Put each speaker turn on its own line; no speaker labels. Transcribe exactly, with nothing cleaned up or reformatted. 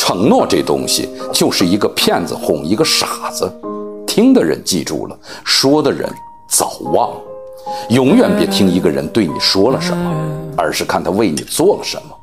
承诺这东西就是一个骗子哄一个傻子，听的人记住了，说的人早忘了。永远别听一个人对你说了什么，而是看他为你做了什么。